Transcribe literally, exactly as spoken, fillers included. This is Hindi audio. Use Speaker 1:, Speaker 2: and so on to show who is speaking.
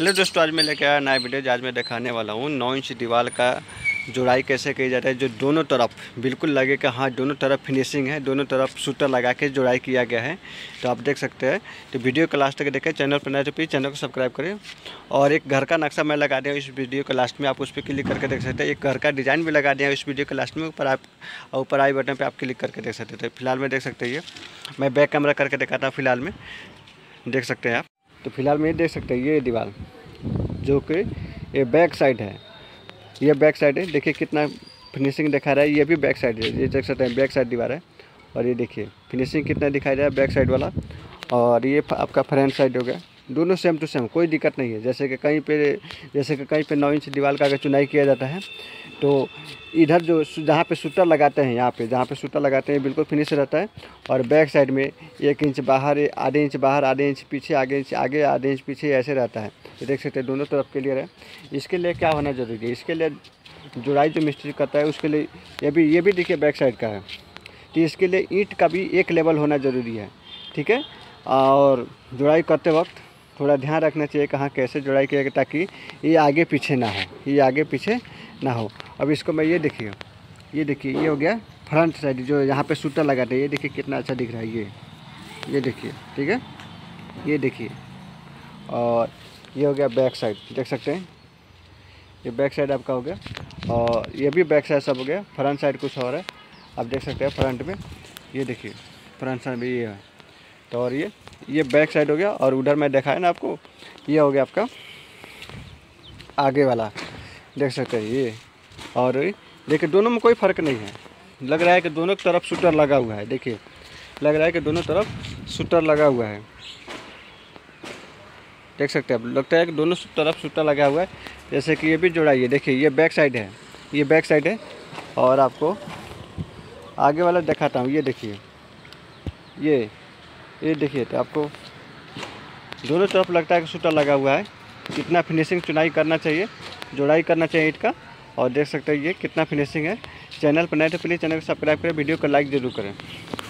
Speaker 1: हेलो दोस्तों, आज मैं लेके आया नया वीडियो। आज मैं दिखाने वाला हूँ नौ इंच दीवार का जुड़ाई कैसे की जाता है, जो दोनों तरफ बिल्कुल लगे कि हाँ दोनों तरफ फिनिशिंग है, दोनों तरफ शूटर लगा के जुड़ाई किया गया है। तो आप देख सकते हैं। तो वीडियो को लास्ट तक देखें। चैनल पर नए तो प्लीज़ चैनल को सब्सक्राइब करें। और एक घर का नक्शा मैं लगा दिया इस वीडियो के लास्ट में, आप उस पर क्लिक करके देख सकते हैं। एक घर का डिज़ाइन भी लगा दिया इस वीडियो के लास्ट में, ऊपर आप ऊपर आई बटन पर आप क्लिक करके देख सकते थे। फिलहाल में देख सकते हैं, ये मैं बैक कैमरा करके दिखाता हूँ। फिलहाल में देख सकते हैं आप। तो फिलहाल में ये देख सकते हैं, ये दीवार जो कि ये बैक साइड है, ये बैक साइड है। देखिए कितना फिनिशिंग दिखा रहा है। ये भी बैक साइड है, ये देख सकते हैं बैक साइड दीवार है। और ये देखिए फिनिशिंग कितना दिखाई दे रहा है बैक साइड वाला। और ये आपका फ्रंट साइड हो गया, दोनों सेम टू सेम, कोई दिक्कत नहीं है। जैसे कि कहीं पे जैसे कि कहीं पे नौ इंच दीवार का अगर चुनाई किया जाता है तो इधर जो जहाँ पे शूटर लगाते हैं, यहाँ पे जहाँ पे शूटर लगाते हैं बिल्कुल फिनिश रहता है। और बैक साइड में एक इंच बाहर, आधे इंच बाहर, आधे इंच पीछे, आगे इंच आगे, आधे इंच पीछे, ऐसे रहता है। ये देख सकते हैं दोनों तरफ क्लियर है। इसके लिए क्या होना जरूरी है, इसके लिए जुड़ाई जो मिस्त्री करता है उसके लिए ये भी ये भी देखिए बैक साइड का है। तो इसके लिए ईंट का भी एक लेवल होना ज़रूरी है, ठीक है। और जुड़ाई करते वक्त थोड़ा ध्यान रखना चाहिए कहाँ कैसे जुड़ाई किया, ताकि ये आगे पीछे ना हो, ये आगे पीछे ना हो। अब इसको मैं ये देखिए, ये देखिए ये हो गया फ्रंट साइड, जो यहाँ पे शूटर लगाते हैं। ये देखिए कितना अच्छा दिख रहा है, ये ये देखिए, ठीक है, ये देखिए। और ये हो गया बैक साइड, देख सकते हैं, ये बैक साइड आपका हो गया। और ये भी बैक साइड सब हो गया। फ्रंट साइड कुछ और है, आप देख सकते हैं फ्रंट में, ये देखिए फ्रंट साइड में ये है। तो और ये ये बैक साइड हो गया। और उधर मैं दिखाया ना आपको, ये हो गया आपका आगे वाला, देख सकते हैं ये। और देखिए दोनों में कोई फ़र्क नहीं है, लग रहा है कि दोनों तरफ शूटर लगा हुआ है। देखिए लग रहा है कि दोनों तरफ शूटर लगा हुआ है, देख सकते हैं आप, लगता है कि दोनों तरफ शूटर लगा हुआ है। जैसे कि ये भी जुड़ाई है, देखिए ये बैक साइड है, ये बैक साइड है। और आपको आगे वाला दिखाता हूँ, ये देखिए, ये ये देखिए। तो आपको दोनों तरफ लगता है कि शूटर लगा हुआ है। कितना फिनिशिंग चुनाई करना चाहिए, जुड़ाई करना चाहिए ईंट का। और देख सकते हैं ये कितना फिनिशिंग है। चैनल पर नए तो प्लीज़ चैनल को सब्सक्राइब करें, वीडियो को लाइक ज़रूर करें।